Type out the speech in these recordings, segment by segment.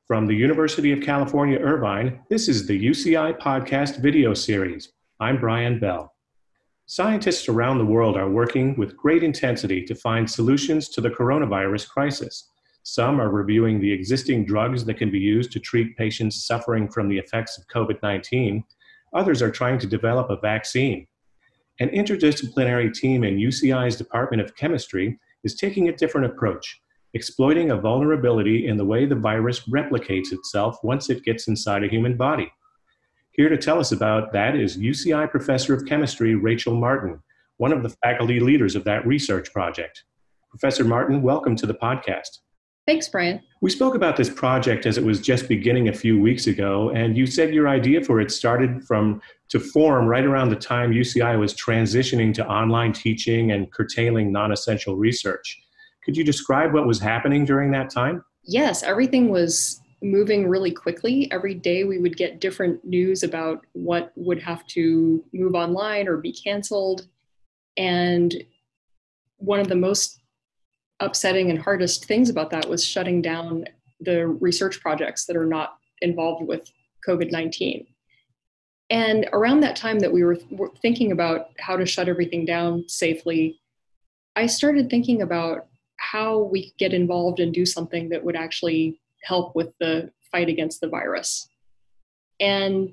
From the University of California, Irvine, this is the UCI Podcast Video Series. I'm Brian Bell. Scientists around the world are working with great intensity to find solutions to the coronavirus crisis. Some are reviewing the existing drugs that can be used to treat patients suffering from the effects of COVID-19. Others are trying to develop a vaccine. An interdisciplinary team in UCI's Department of Chemistry is taking a different approach, exploiting a vulnerability in the way the virus replicates itself once it gets inside a human body. Here to tell us about that is UCI Professor of Chemistry, Rachel Martin, one of the faculty leaders of that research project. Professor Martin, welcome to the podcast. Thanks, Brian. We spoke about this project as it was just beginning a few weeks ago, and you said your idea for it started to form right around the time UCI was transitioning to online teaching and curtailing non-essential research. Could you describe what was happening during that time? Yes, everything was moving really quickly. Every day we would get different news about what would have to move online or be canceled. And one of the most upsetting and hardest things about that was shutting down the research projects that are not involved with COVID-19. And around that time that we were thinking about how to shut everything down safely, I started thinking about how we could get involved and do something that would actually help with the fight against the virus. And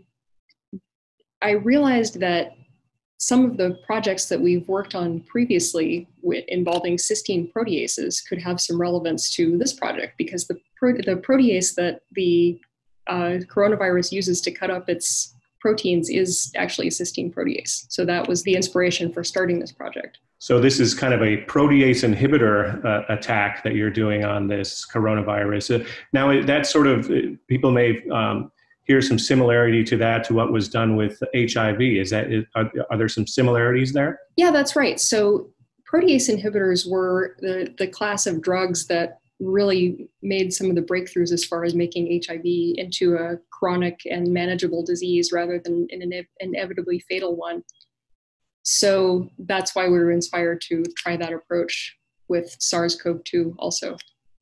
I realized that some of the projects that we've worked on previously involving cysteine proteases could have some relevance to this project, because the protease that the coronavirus uses to cut up its proteins is actually a cysteine protease. So that was the inspiration for starting this project. So this is kind of a protease inhibitor attack that you're doing on this coronavirus. Now, that sort of, people may hear some similarity to that, to what was done with HIV. Are there some similarities there? Yeah, that's right. So protease inhibitors were the class of drugs that really made some of the breakthroughs as far as making HIV into a chronic and manageable disease rather than an inevitably fatal one. So that's why we were inspired to try that approach with SARS-CoV-2 also.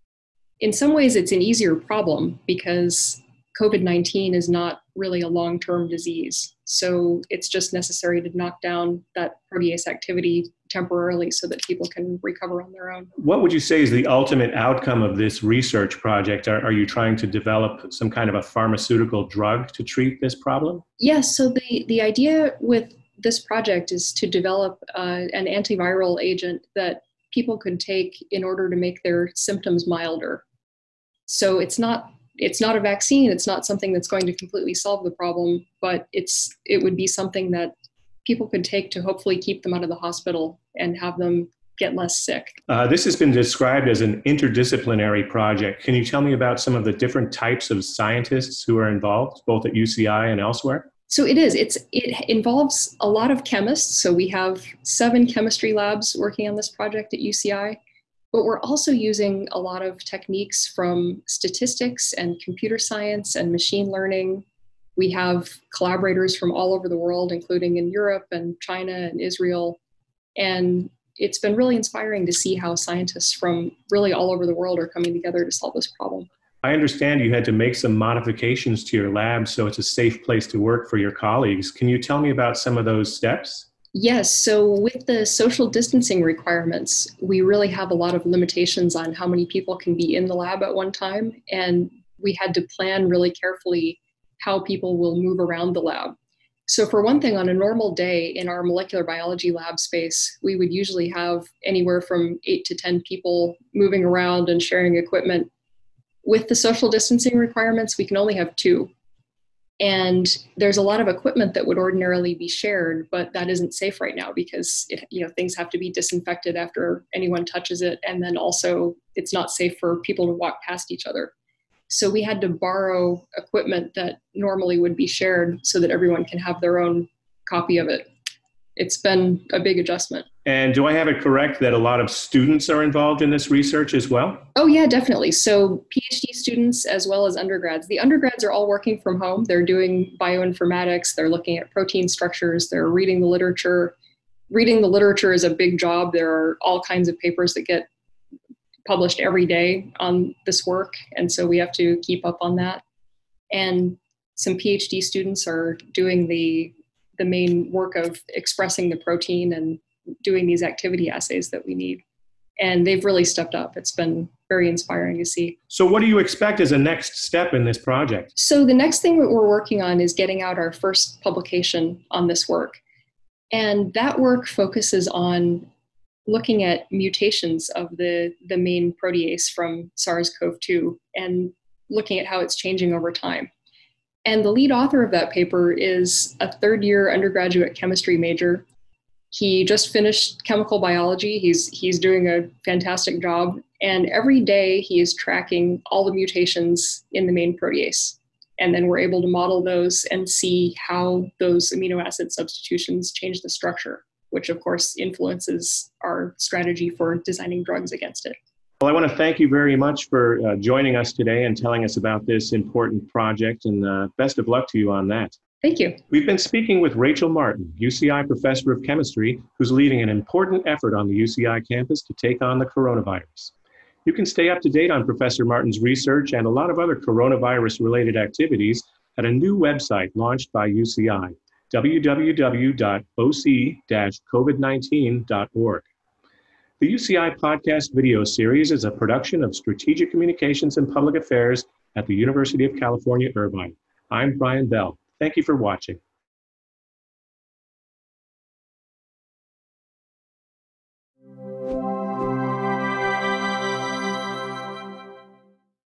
In some ways, it's an easier problem because COVID-19 is not really a long-term disease. So it's just necessary to knock down that protease activity temporarily so that people can recover on their own. What would you say is the ultimate outcome of this research project? Are you trying to develop some kind of a pharmaceutical drug to treat this problem? Yes, so the idea with this project is to develop an antiviral agent that people could take in order to make their symptoms milder. So it's not a vaccine, it's not something that's going to completely solve the problem, but it would be something that people could take to hopefully keep them out of the hospital and have them get less sick. This has been described as an interdisciplinary project. Can you tell me about some of the different types of scientists who are involved, both at UCI and elsewhere? So it involves a lot of chemists. So we have 7 chemistry labs working on this project at UCI, but we're also using a lot of techniques from statistics and computer science and machine learning. We have collaborators from all over the world, including in Europe and China and Israel. And it's been really inspiring to see how scientists from really all over the world are coming together to solve this problem. I understand you had to make some modifications to your lab so it's a safe place to work for your colleagues. Can you tell me about some of those steps? Yes, so with the social distancing requirements, we really have a lot of limitations on how many people can be in the lab at one time. And we had to plan really carefully how people will move around the lab. So for one thing, on a normal day in our molecular biology lab space, we would usually have anywhere from 8 to 10 people moving around and sharing equipment. With the social distancing requirements, we can only have 2. And there's a lot of equipment that would ordinarily be shared, but that isn't safe right now because things have to be disinfected after anyone touches it. And then also it's not safe for people to walk past each other. So we had to borrow equipment that normally would be shared so that everyone can have their own copy of it. It's been a big adjustment. And do I have it correct that a lot of students are involved in this research as well? Oh yeah, definitely. So Ph.D. students as well as undergrads. The undergrads are all working from home. They're doing bioinformatics. They're looking at protein structures. They're reading the literature. Reading the literature is a big job. There are all kinds of papers that get published every day on this work, and so we have to keep up on that. And some PhD students are doing the main work of expressing the protein and doing these activity assays that we need. And they've really stepped up. It's been very inspiring to see. So what do you expect as a next step in this project? So the next thing that we're working on is getting out our first publication on this work. And that work focuses on looking at mutations of the main protease from SARS-CoV-2 and looking at how it's changing over time. And the lead author of that paper is a third-year undergraduate chemistry major. He just finished chemical biology. He's doing a fantastic job. And every day he is tracking all the mutations in the main protease. And then we're able to model those and see how those amino acid substitutions change the structure, which of course influences our strategy for designing drugs against it. Well, I want to thank you very much for joining us today and telling us about this important project, and best of luck to you on that. Thank you. We've been speaking with Rachel Martin, UCI Professor of Chemistry, who's leading an important effort on the UCI campus to take on the coronavirus. You can stay up to date on Professor Martin's research and a lot of other coronavirus-related activities at a new website launched by UCI, www.oc-covid19.org. The UCI Podcast Video Series is a production of Strategic Communications and Public Affairs at the University of California, Irvine. I'm Brian Bell. Thank you for watching.